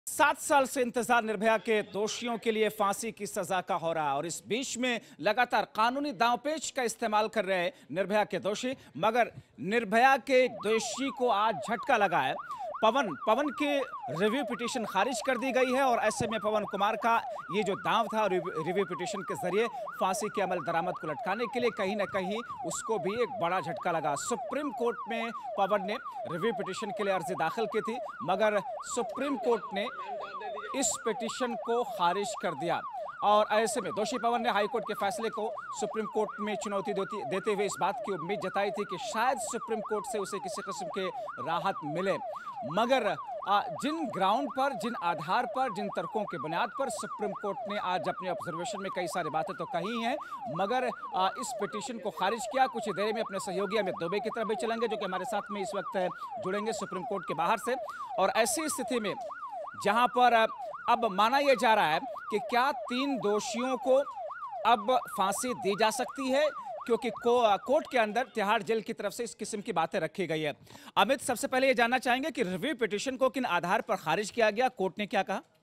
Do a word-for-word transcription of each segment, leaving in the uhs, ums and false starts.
सात साल से इंतजार निर्भया के दोषियों के लिए फांसी की सजा का हो रहा है और इस बीच में लगातार कानूनी दांवपेच का इस्तेमाल कर रहे हैं निर्भया के दोषी। मगर निर्भया के दोषी को आज झटका लगा है। पवन पवन की रिव्यू पिटीशन खारिज कर दी गई है और ऐसे में पवन कुमार का ये जो दांव था रिव्यू पिटीशन के जरिए फांसी के अमल दरामद को लटकाने के लिए कहीं ना कहीं उसको भी एक बड़ा झटका लगा। सुप्रीम कोर्ट में पवन ने रिव्यू पिटीशन के लिए अर्जी दाखिल की थी, मगर सुप्रीम कोर्ट ने इस पिटीशन को खारिज कर दिया और ऐसे में दोषी पवन ने हाईकोर्ट के फैसले को सुप्रीम कोर्ट में चुनौती देती देते हुए इस बात की उम्मीद जताई थी कि शायद सुप्रीम कोर्ट से उसे किसी किस्म के राहत मिले। मगर जिन ग्राउंड पर, जिन आधार पर, जिन तर्कों के बुनियाद पर सुप्रीम कोर्ट ने आज अपने ऑब्जर्वेशन में कई सारी बातें तो कही हैं, मगर इस पिटीशन को खारिज किया। कुछ ही देर में अपने सहयोगी अमित दुबे की तरफ भी चलेंगे जो कि हमारे साथ में इस वक्त जुड़ेंगे सुप्रीम कोर्ट के बाहर से। और ऐसी स्थिति में जहां पर अब माना यह जा रहा है कि क्या तीन दोषियों को अब फांसी दी जा सकती है, क्योंकि को, कोर्ट के अंदर तिहाड़ जेल की तरफ से इस किस्म की बातें रखी गई है। अमित, सबसे पहले ये जानना चाहेंगे कि रिव्यू पिटीशन को किन आधार पर खारिज किया गया, कोर्ट ने क्या कहा?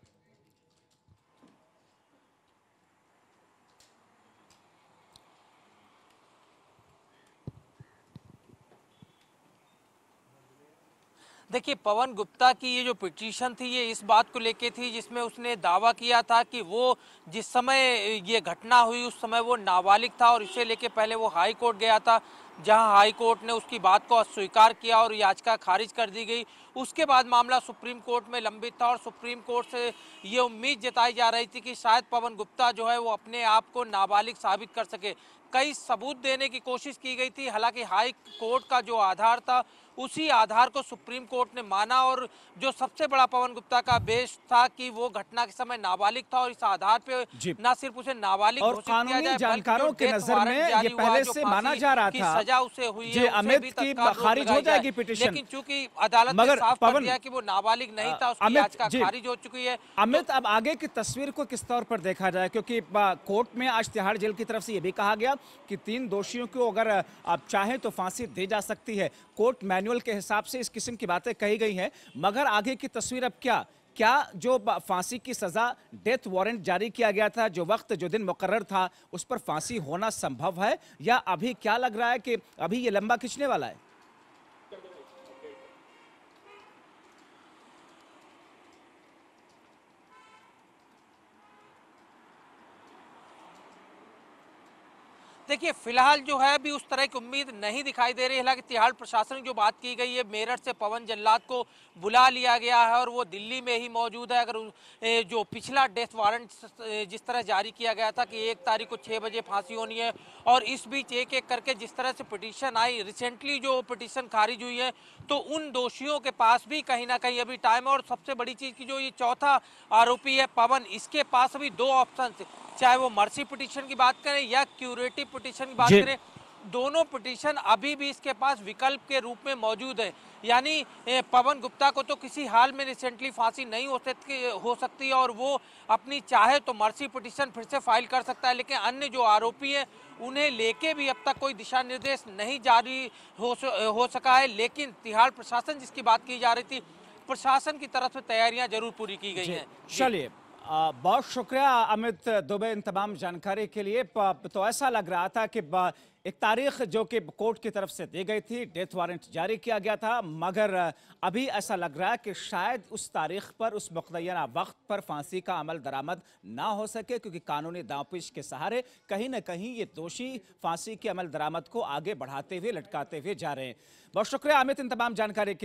देखिए, पवन गुप्ता की ये जो पिटीशन थी ये इस बात को लेके थी जिसमें उसने दावा किया था कि वो जिस समय ये घटना हुई उस समय वो नाबालिग था और इसे लेके पहले वो हाई कोर्ट गया था, जहां हाई कोर्ट ने उसकी बात को अस्वीकार किया और याचिका खारिज कर दी गई। उसके बाद मामला सुप्रीम कोर्ट में लंबित था और सुप्रीम कोर्ट से ये उम्मीद जताई जा रही थी कि शायद पवन गुप्ता जो है वो अपने आप को नाबालिग साबित कर सके। कई सबूत देने की कोशिश की गई थी, हालांकि हाई कोर्ट का जो आधार था उसी आधार को सुप्रीम कोर्ट ने माना और जो सबसे बड़ा पवन गुप्ता का बेस था कि वो घटना के समय नाबालिग था और इस आधार पे न सिर्फ उसे नाबालिग और कानूनी जानकारों के नजर में ये पहले से माना जा रहा था सजा उसे हुई है, अमित की खारिज हो जाएगी पिटीशन, लेकिन चूंकि अदालत ने साफ कर दिया कि वो नाबालिग नहीं था, उसकी याचिका खारिज हो चुकी है। अमित, अब आगे की तस्वीर को किस तौर पर देखा जाए, क्योंकि कोर्ट में आज तिहाड़ जेल की तरफ से ये भी कहा गया कि तीन दोषियों को अगर आप चाहें तो फांसी दी जा सकती है। कोर्ट मैनुअल के हिसाब से इस किस्म की बातें कही गई हैं, मगर आगे की तस्वीर अब क्या क्या जो फांसी की सजा डेथ वारंट जारी किया गया था, जो वक्त जो दिन मुकर्रर था, उस पर फांसी होना संभव है या अभी क्या लग रहा है कि अभी ये लंबा खिंचने वाला है? देखिए, फिलहाल जो है अभी उस तरह की उम्मीद नहीं दिखाई दे रही है। हालांकि तिहाड़ प्रशासन की जो बात की गई है, मेरठ से पवन जल्लाद को बुला लिया गया है और वो दिल्ली में ही मौजूद है। अगर जो पिछला डेथ वारंट जिस तरह जारी किया गया था कि एक तारीख को छः बजे फांसी होनी है और इस बीच एक एक करके जिस तरह से पिटीशन आई, रिसेंटली जो पिटीशन खारिज हुई है, तो उन दोषियों के पास भी कहीं ना कहीं अभी टाइम है। और सबसे बड़ी चीज़ की जो ये चौथा आरोपी है पवन, इसके पास अभी दो ऑप्शन, चाहे वो मर्सी पिटीशन की बात करें या क्यूरेटिव पिटीशन की बात करें, दोनों पिटीशन अभी भी इसके पास विकल्प के रूप में मौजूद है। यानी पवन गुप्ता को तो किसी हाल में रिसेंटली फांसी नहीं हो सकती हो सकती है और वो अपनी चाहे तो मर्सी पिटीशन फिर से फाइल कर सकता है, लेकिन अन्य जो आरोपी हैं उन्हें लेके भी अब तक कोई दिशा निर्देश नहीं जारी हो हो सका है। लेकिन तिहाड़ प्रशासन जिसकी बात की जा रही थी, प्रशासन की तरफ से तैयारियां जरूर पूरी की गई हैं। चलिए, बहुत शुक्रिया अमित दुबे इन तमाम जानकारी के लिए। तो ऐसा लग रहा था कि एक तारीख जो कि कोर्ट की तरफ से दी गई थी, डेथ वारंट जारी किया गया था, मगर अभी ऐसा लग रहा है कि शायद उस तारीख पर, उस मुक़द्दरा वक्त पर फांसी का अमल दरामद ना हो सके, क्योंकि कानूनी दांवपेच के सहारे कहीं ना कहीं ये दोषी फांसी के अमल दरामद को आगे बढ़ाते हुए, लटकाते हुए जा रहे हैं। बहुत शुक्रिया अमित इन तमाम जानकारी के